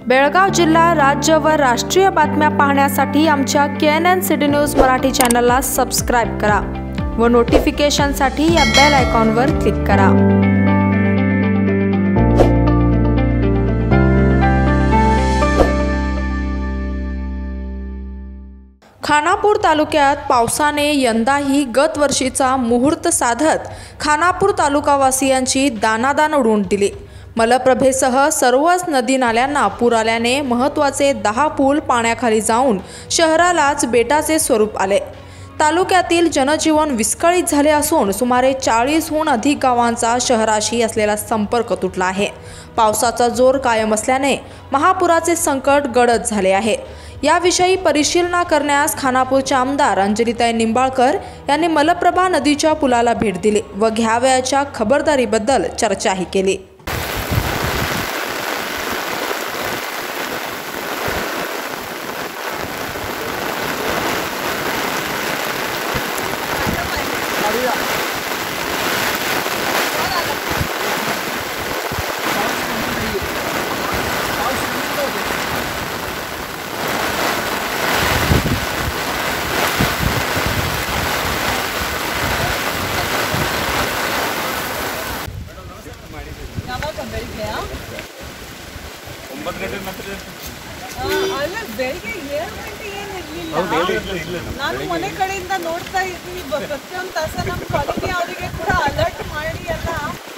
बेळगाव जिल्हा, राज्य व राष्ट्रीय बातम्या पाहण्यासाठी आमच्या KNN सिटी न्यूज मराठी चॅनलला सबस्क्राइब करा व नोटिफिकेशनसाठी या बेल आयकॉनवर क्लिक करा। खानापूर तालुक्यात पावसाने यंदाही गत वर्षीचा मुहूर्त साधत खानापूर तालुकावासियांची दानादान उडवून दिली। मलप्रभेसह सर्वच नदी नाल्यांना पूर आल्याने महत्त्वाचे 10 पूल पाण्याखाली जाऊन शहरालाच बेटाचे स्वरूप आले। तालुक्यातील जनजीवन विस्कळीत झाले असून सुमारे 40हून अधिक गावांचा शहराशी असलेला संपर्क तुटला आहे। पावसाचा जोर कायम असल्याने महापुराचे संकट गडद झाले आहे। याविषयी परिशीलना करण्यास खानापूरचे आमदार अंजलीताई निंबाळकर यांनी मलप्रभा नदीच्या पुलाला भेट दिली व घ्यावयाच्या खबरदारीबद्दल चर्चाही केली। ಬೆಳಿಗ್ಗೆ 7 ಗಂಟೆ ಏನಿರಲಿಲ್ಲ। ನಾನು ಮನೆ ಕಡೆಯಿಂದ ನೋಡ್ತಾ ಇದ್ದೀನಿ, ಪ್ರತಿಯೊಂದು ತಾಸ ನಮ್ಮ ಕಾಲೋನಿ ಅವರಿಗೆ ಕೂಡ ಅಲರ್ಟ್ ಮಾಡಿ ಎಲ್ಲ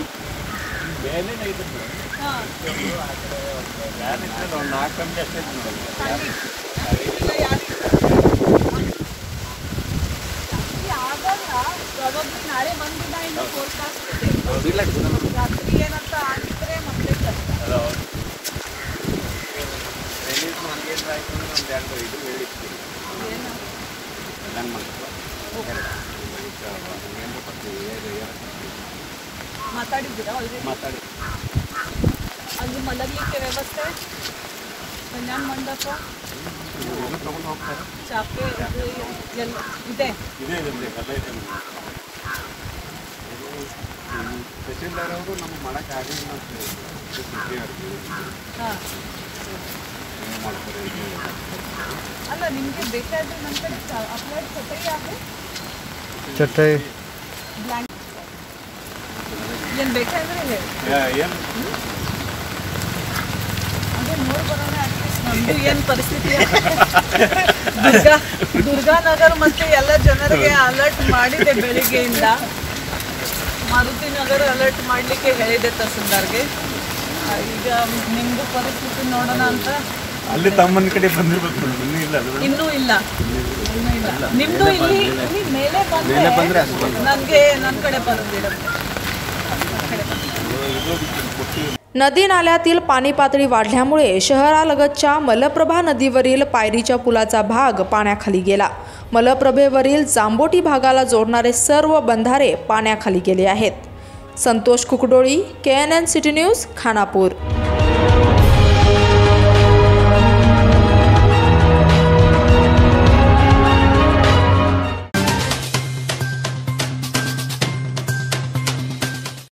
ಪ್ರಾಬಬ್ಲಿ ನಾಳೆ ಒಂದಿನ ಇನ್ನು ಫೋರ್ಕಾಸ್ಟ್ ಇದೆ, ರಾತ್ರಿ ಏನಂತ ಆಗಿದ್ರೆ ಮತ್ತೆ ಕಷ್ಟ। ಮಾತಾಡಿದ್ದೀರಾ ಆಲ್ರೆಡಿ? ಅಲ್ಲಿ ಮಲಗಲಿಕ್ಕೆ ವ್ಯವಸ್ಥೆ, ಕಲ್ಯಾಣ ಮಂಟಪ, ಚಾಪೆ ಎಲ್ಲ ಇದೆ? ತಹಸೀಲ್ದಾರ್ ಅವರು ನಮ್ಗೆ ಮಾಡೋಕ್ಕಾಗಲಿಲ್ಲ ಅಂತ ಹಾಂ ಅಲ್ಲ, ನಿಮಗೆ ಬೇಕಾದ್ರೆ ನಮ್ಮ ಕಡೆ ಅಪ್ಲೈಡ್ ಚಟೈ आहे, ಚಟೈ ಬ್ಲ್ಯಾಂಕ್ ಏನು ಬೇಕಾದ್ರೆ ಹೇಳಿ, ಅದೇ ನೋಡಿ ಬರೋಣ। ಅಟ್ಲೀಸ್ಟ್ ನಮ್ಮದು ಏನು ಪರಿಸ್ಥಿತಿ ದುರ್ಗಾನಗರ್ ಮತ್ತು ಎಲ್ಲ ಜನರಿಗೆ ಅಲರ್ಟ್ ಮಾಡಿದೆ ಬೆಳಿಗ್ಗೆಯಿಂದ। ಮಾರುತಿ ನಗರ ಅಲರ್ಟ್ ಮಾಡಲಿಕ್ಕೆ ಹೇಳಿದೆ ತಹಸೀಲ್ದಾರ್ಗೆ। ಈಗ ನಿಮ್ಮದು ಪರಿಸ್ಥಿತಿ ನೋಡೋಣ ಅಂತ ಅಲ್ಲಿ ತಮ್ಮನ ಕಡೆ ಬಂದಿರ್ಬೇಕು, ಇನ್ನೂ ಇಲ್ಲ ನಿಮ್ಮದು ಇಲ್ಲಿ ಮೇಲೆ ಬಂದರೆ ನನಗೆ ನನ್ನ ಕಡೆ ಬರೋದಿರುತ್ತೆ। नदी नाल्यातील पाणी पातळी वाढल्यामुळे शहरालगतच्या मलप्रभा नदीवरील पायरीच्या पुलाचा भाग पाण्याखाली गेला। मलप्रभेवरील जांबोटी भागाला जोडणारे सर्व बंधारे पाण्याखाली गेले आहेत। Santosh Kukdoli, KNN city news, Khanapur.